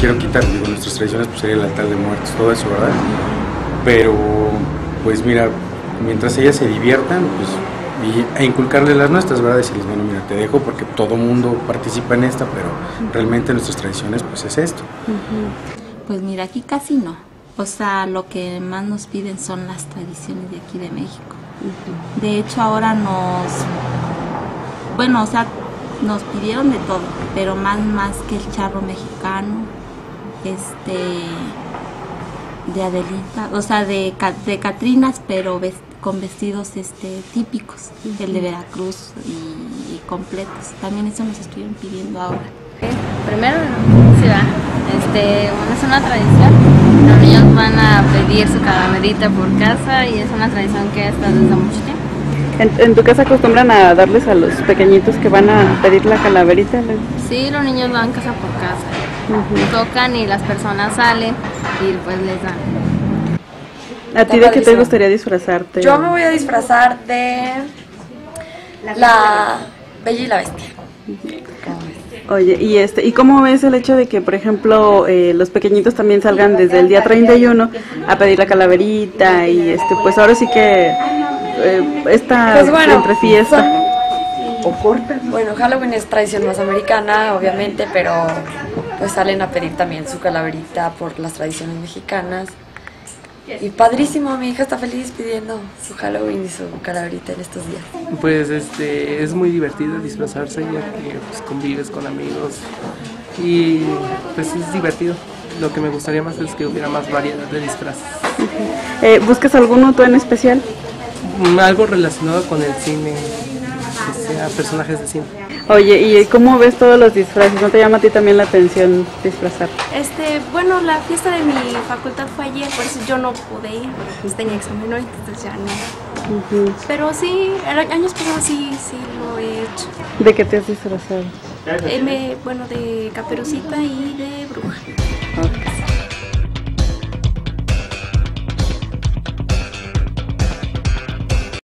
quiero quitar, digo, nuestras tradiciones pues sería el altar de muertos, todo eso, ¿verdad? Pero, pues mira, mientras ellas se diviertan, pues, e inculcarles las nuestras, ¿verdad? Decirles, bueno, mira, te dejo porque todo mundo participa en esta, pero realmente nuestras tradiciones, pues es esto. Pues mira, aquí casi no. O sea, lo que más nos piden son las tradiciones de aquí de México. De hecho, ahora bueno, o sea, nos pidieron de todo, pero más que el charro mexicano, de Adelita, o sea, de Catrinas, pero con vestidos típicos, el de Veracruz y completos. También eso nos estuvieron pidiendo ahora. Primero, sí va, es una tradición. Los niños van a pedir su calaverita por casa y es una tradición que está desde mucho tiempo. ¿En tu casa acostumbran a darles a los pequeñitos que van a pedir la calaverita? Sí, los niños van casa por casa. Tocan y las personas salen y pues les dan. ¿A ti de qué te gustaría disfrazarte? Yo me voy a disfrazar de la Bella y la Bestia. Oye, ¿y cómo ves el hecho de que, por ejemplo, los pequeñitos también salgan desde el día 31 a pedir la calaverita y pues ahora sí que esta Pues bueno, entre fiesta? Bueno, Halloween es tradición más americana, obviamente, pero pues salen a pedir también su calaverita por las tradiciones mexicanas. Y padrísimo, mi hija está feliz pidiendo su Halloween y su calaverita en estos días. Pues es muy divertido disfrazarse, ya que pues, convives con amigos y pues es divertido. Lo que me gustaría más es que hubiera más variedad de disfraces. ¿Buscas alguno tú en especial? Algo relacionado con el cine, que sea personajes de cine. Oye, ¿y cómo ves todos los disfraces? ¿No te llama a ti también la atención disfrazar? Bueno, la fiesta de mi facultad fue ayer, por eso yo no pude ir, porque pues tenía examen hoy, entonces ya no. Pero sí, años pasados sí lo he hecho. ¿De qué te has disfrazado? Bueno, de Caperucita y de bruja.